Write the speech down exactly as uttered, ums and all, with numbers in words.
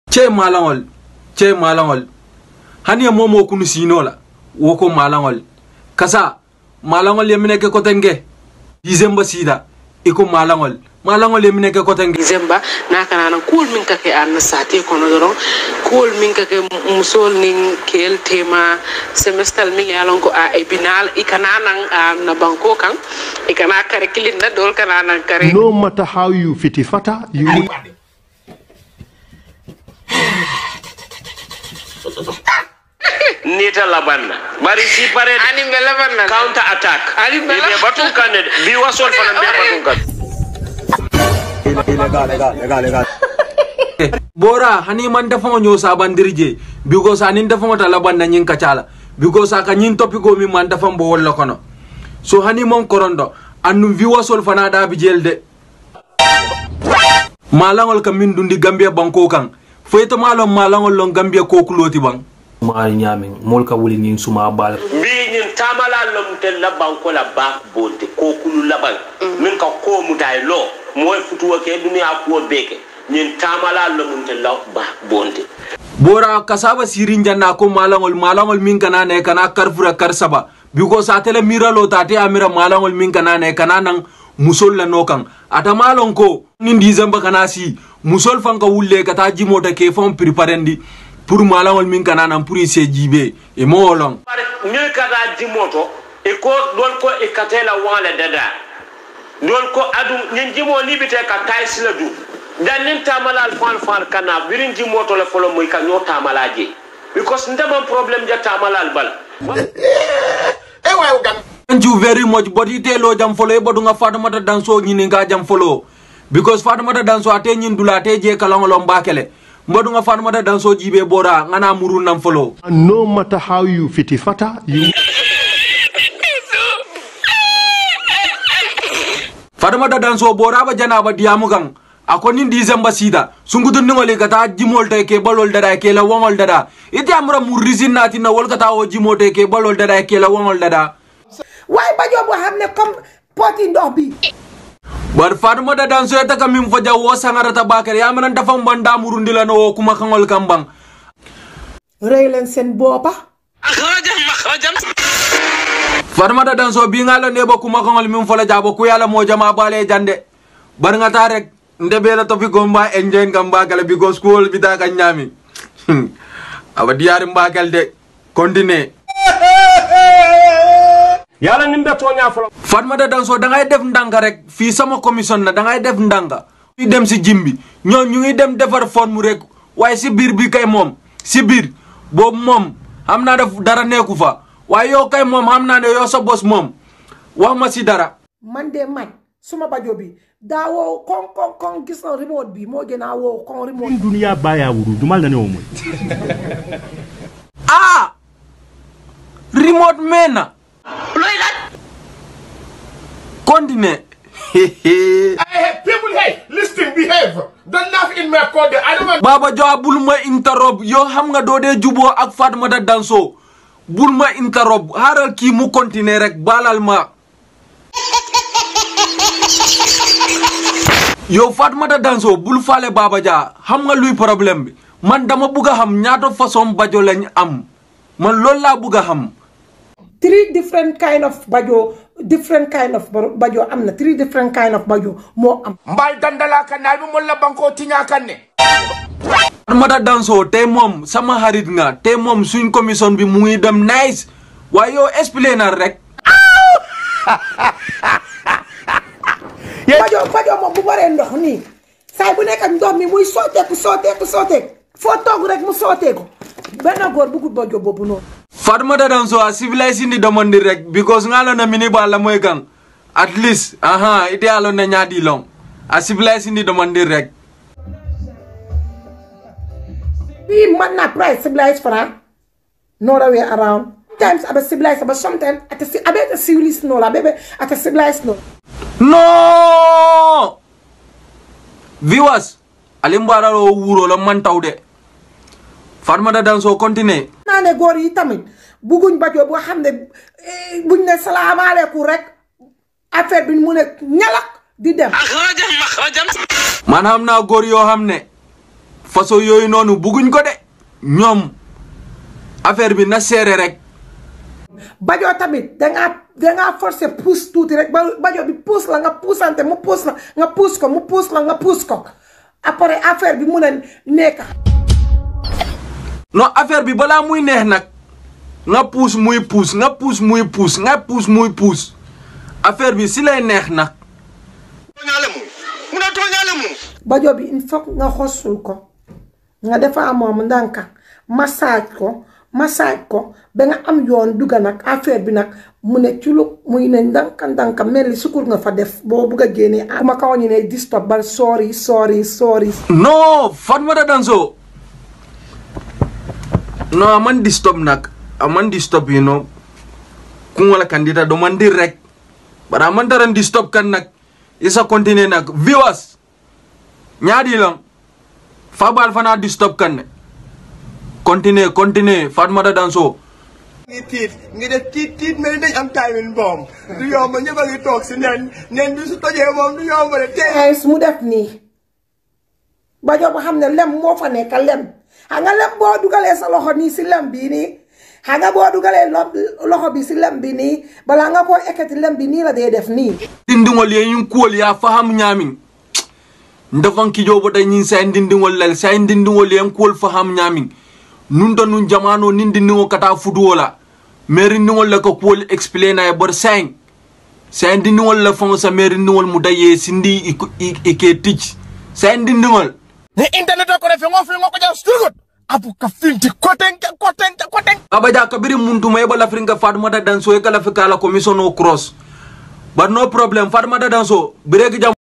che malangol che malangol hani momo kunu sinola woko malangol kasa malangol yemine ke kotenge dizemba sida iko malangol malangol yemine ke kotenge dizemba nakana nan kul min kake an sati kono doron kul min kake musol nin kel tema semestral min yalon ko a binal ikananan na banko kan ikana kare kilinda dol kananan kare no matter how you fitifata you nita labanna bari si pare ani be labanna counter attack ani be batun kan bi wasol fana be batun kan legal legal legal legal bora hani man dafa nyo sabandirje because anin dafa mata labanna nyin kacala because aka nyin topico mi man dafa mbo wala kono so hani mon korondo anu vi wasol fana da bi jelde malangol kam min dundi Gambia banko kan feyto malom malangol lon Gambia ko kuloti bang ma nyami molka wuli ni suma bal bi ñin tamala lom tel la banko la ba bonte ko kulu laban min ka ko mu day lo moy futuwa ke dunya ko beke ñin tamala lom tel la ba bonte bora kasaba sirin janna ko malangol malangol min kana ne kana karfura karsaba biko sa tele miralo tate amira malangol min kana ne kana nan musol la nokan ata malon ko ni dizemba kana si musol fanka wulle kata jimota ke fon preparendi pour malangol min kana nan pour se jibe e molon ñu kata jimoto e ko don ko e katela wala dada don ko adu ñin jimo libite ka tays la du dan nin tamala al fan fan kana birin jimoto la folo moy ka ñoo tamalaje because ndama problem ja tamala al bal e way gam thank you very much but ite lo jam follow e bodu nga Fatoumata Danso ñini nga jam follow because Fatoumata Danso ate ñin dula te je kala ngolo mbakele mbodu nga Fatoumata Danso jibe bora ngana muru nam follow no matter how you fitifata you Fatoumata Danso bora ba janaba diamu gang akoni December sida sungudu ngoli kata jimol te ke balol dada ke la wongol dada ite amra murizin nati na wol kata o jimote ke balol dada ke la wongol dada way bajo bo xamne comme poti ndox bi bar Fatoumata Danso eta kam mim faja wo sangarata bakar ya manan dafa mbanda murundi la no kuma kangol kambang rey len sen bopa akhrajam makhrajam Fatoumata Danso bi ngala ne ba kuma kangol mim fola jabo ku yalla mo jama bale jande bar ngata rek ndebe la topi gomba enjoy ngamba kala bi go school bi ta kan nyami aba diar mbakal de continue yalla nimbe tonya folo Fatoumata Danso da ngay def ndanga rek fi sama commission na da ngay def ndanga fi dem si jimbi ñoo ñu ngi dem defar forme rek waye si bir bi kay mom si bir bob mom amna def dara neeku fa waye yo kay mom amna ne yo sa boss mom wax ma si dara man de maj suma bajo bi da wo kon kon kon gis na remote bi mo gëna wo kon remote dunia baya wuru dumal na ne mo ah remote mena continue. Hey, people, hey, listen, behave. Don't laugh in my code. I don't want. Baba Jo bulma interrupt. Yo xam nga do de jubo ak Fatoumata Danso. Bulma interrupt. Haral ki mu continue rek balal ma. Yo Fatoumata Danso bul fale Baba Ja. Xam nga luy problème bi. Man dama buga xam ñaato façon bajo lañ am. Man lool la buga xam. Three different kind of bajo, different kind of bajo amna, three different kind of bajo mo am. Mbal dandala kanal mo la banko tinya kanne. Fatoumata Danso te mom sama harit nga te mom suñ commission bi mu ngi dem nice waaye yo explainer rek bajo bajo mo bu bare ndox ni say bu nek ak ndox mi muy soté ku soté ku soté fo tok rek mu soté ko benn gor bu gud bajo bobu non Fatoumata Danso a civilized ni demandi rek because ngalo na mini bala moy gang at least aha ite alo na nyaadi long a civilized ni demandi rek bi man na price civilized for no way around times abe civilized but sometimes at a abe civilized no la bebe at a civilized no no viewers alimbara lo wuro la man tawde Fatoumata Danso continue nane gor yi tamit buguñ bajo bo xamne buñ ne salam alaykum rek affaire bi mu ne ñalak di dem akhrajam makhrajam man xam naa góor yoo xam ne façon yooyu noonu bugguñ ko de ñoom affaire bi na seere rek. Bajo tamit dangaa dangaa forcer pousse tuuti rek ba bajo bi pousse la nga poussante mu pousse la nga pousse ko mu pousse la nga pousse ko après affaire bi mun a nekk. non affaire bi balaa muy neex nag nga pousse muy pousse nga pousse muy pousse nga pousse muy pousse affaire bi si lay neex nag. bajo bi il faut nga xosul ko nga defa moom ndànka massage ko massage ko ba nga am yoon dugga nag affaire bi nag mu ne ci lu muy ne ndànka ndànka mel ni sukur nga fa def boo bugg a génnee ku ma kaw ñu ne disturb bal sorry sorry sorry. non Fatoumata Danso non aman disturb nag aman disturb you know ku wala kandida do man dir rek bara aman taran disturb kan nag isa continue nag viewers ñaari lang Fabal fana disturb kan ne continue continue Fatoumata Danso ngi tiit ngi def tiit tiit mel dañ am timing bomb du yomb ñëpp a ngi toog si nen nen bi su tojee moom du yomb de tey mu def nii bajo ba xam ne lem moo fa nekk lem xam nga lem boo dugalee sa loxo nii si lem bii nii xam nga boo dugalee loxo bi si lem bi nii balaa nga koo ekkati lem bi nii la dee def nii dindingol ye yin kuol ya faham ñamin ndafan kijo bota ñin sa dindingol lel sa dindingol ye kuol faham ñamin nun do nun jamano nin dindingo kata fuduola meri ndingol la ko kuol explain ay bor cinq sa dindingol la fon sa meri ndingol mu daye sindi ike teach sa dindingol ni internet ko refe ngo fi ngo ko ja stugot abu ka finti koten koten koten abaja kabiri muntu may bala fringa Fatoumata Danso e kala fi kala commission no cross but no problem Fatoumata Danso biregi jam